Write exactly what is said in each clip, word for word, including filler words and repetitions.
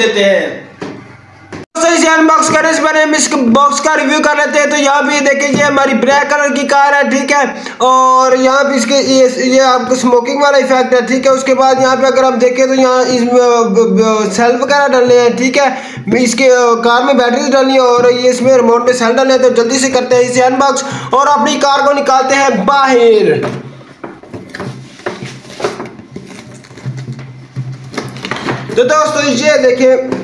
लेते हैं। इसे अनबॉक्स करने से पहले हम इस बॉक्स का रिव्यू कर लेते हैं। तो यहाँ पे देखिए ये हमारी ब्लैक कलर की कार है, ठीक है, और यहाँ पे इसके ये ये आपको स्मोकिंग वाला इफेक्ट है, ठीक है। उसके बाद यहाँ पे अगर हम देखें तो यहाँ इसमें सेल वगैरह डालने हैं, ठीक है। इसके कार में बैटरी डालनी है और ये इसमें रिमोट में सेल डालने हैं। तो जल्दी से करते हैं इसे अनबॉक्स और अपनी कार को निकालते हैं बाहर। तो दोस्तों ये देखिए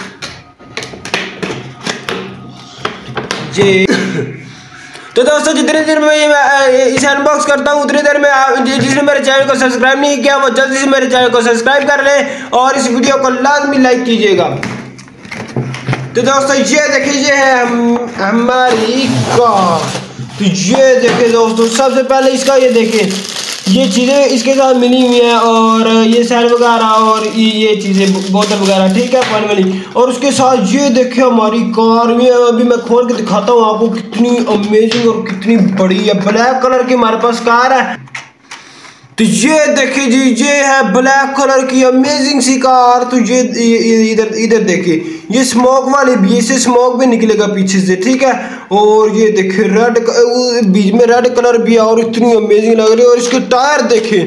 जी। तो दोस्तों जितनी देर में इसे अनबॉक्स करता हूँ उतनी देर में जिसने मेरे चैनल को सब्सक्राइब नहीं किया वो जल्दी से मेरे चैनल को सब्सक्राइब कर ले और इस वीडियो को लाजमी लाइक कीजिएगा। तो दोस्तों ये देखिए ये है हम, हमारी कार। तो ये देखिए दोस्तों सबसे पहले इसका ये देखिए ये चीज़ें इसके साथ मिली हुई हैं और ये सेल वगैरह और ये चीज़ें बोतल वगैरह, ठीक है, पानी वाली। और उसके साथ ये देखिए हमारी कार में अभी मैं खोल के दिखाता हूँ आपको कितनी अमेजिंग और कितनी बड़ी है। ब्लैक कलर की हमारे पास कार है। तो ये देखिए जी ये है ब्लैक कलर की अमेजिंग सी कार। तो ये इधर इधर देखिए ये स्मोक वाली भी, इससे स्मोक भी निकलेगा पीछे से, ठीक है। और ये देखिए रेड बीच में रेड कलर भी है और इतनी अमेजिंग लग रही है। और इसके टायर देखिए,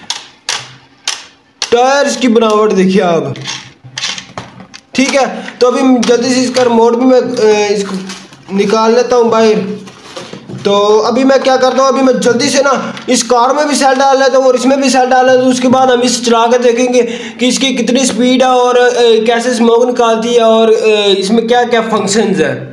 टायर्स की बनावट देखिए आप, ठीक है। तो अभी जल्दी से इसका रिमोट भी मैं इसको निकाल लेता हूँ बाहर। तो अभी मैं क्या करता हूँ, अभी मैं जल्दी से ना इस कार में भी सेल डाल लेता हूँ और इसमें भी सेल डाल लेता हूँ। उसके बाद हम इस चला कर देखेंगे कि इसकी कितनी स्पीड है और कैसे स्मोक निकालती है और इसमें क्या क्या फंक्शंस है।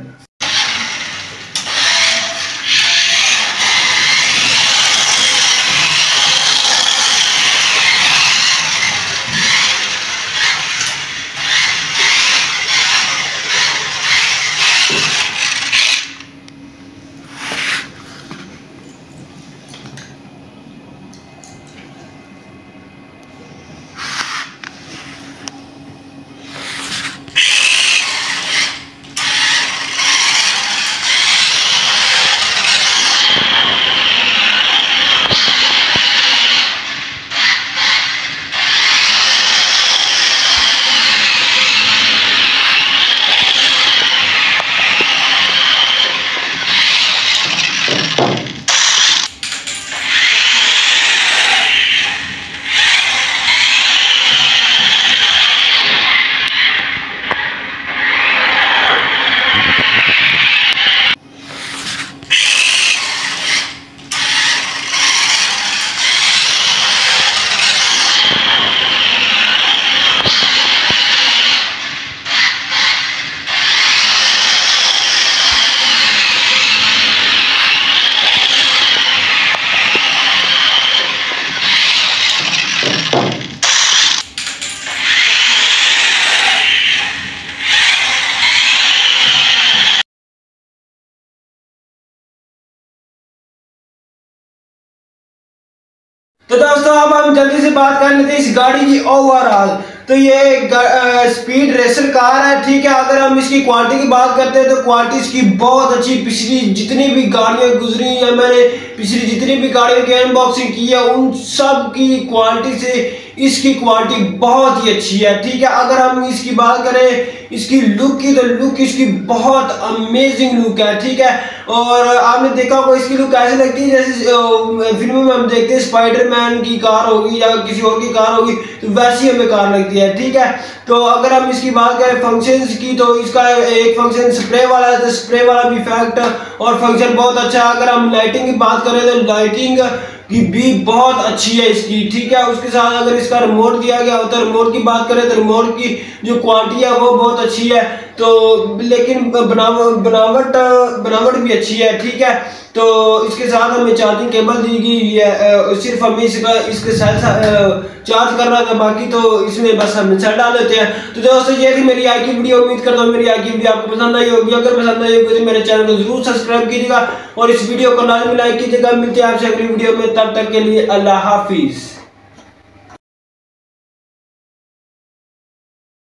तो दोस्तों अब हम जल्दी से बात कर लेते हैं इस गाड़ी की ओवरऑल। तो ये स्पीड रेसर कार है, ठीक है। अगर हम इसकी क्वालिटी की बात करते हैं तो क्वालिटी इसकी बहुत अच्छी, पिछली जितनी भी गाड़ियां गुजरी या मैंने पिछली जितनी भी गाड़ियों की अनबॉक्सिंग की है उन सब की क्वालिटी से इसकी क्वालिटी बहुत ही अच्छी है, ठीक है। अगर हम इसकी बात करें इसकी लुक की तो लुक इसकी बहुत अमेजिंग लुक है, ठीक है। और आपने देखा होगा इसकी लुक कैसे लगती है, जैसे फिल्मों में हम देखते हैं स्पाइडरमैन की कार होगी या किसी और की कार होगी तो वैसी हमें कार लगती है, ठीक है। तो अगर हम इसकी बात करें फंक्शंस की तो इसका एक फंक्शन स्प्रे वाला है, तो स्प्रे वाला भी इफेक्ट और फंक्शन बहुत अच्छा है। अगर हम लाइटिंग की बात करें तो लाइटिंग की भी बहुत अच्छी है इसकी, ठीक है। उसके साथ अगर इसका रिमोट दिया गया होता है, रिमोट की बात करें तो रिमोट की जो क्वालिटी है वो बहुत अच्छी है। तो लेकिन बनावट बनावट बनावट भी अच्छी है, ठीक है। तो इसके साथ हमें चार्जिंग केबल दी गई है, सिर्फ हमें इसका इसके साथ चार्ज करना था, बाकी तो इसमें बस हम सेल डाल देते हैं। तो दोस्तों ये थी मेरी आज की वीडियो। उम्मीद करता हूँ मेरी आज की वीडियो आपको पसंद आई होगी। अगर पसंद आई होगी तो मेरे चैनल को जरूर सब्सक्राइब कीजिएगा और इस वीडियो को लाजमी लाइक कीजिएगा। मिलते हैं आपसे अगली वीडियो में, तब तक के लिए अल्लाह हाफिज।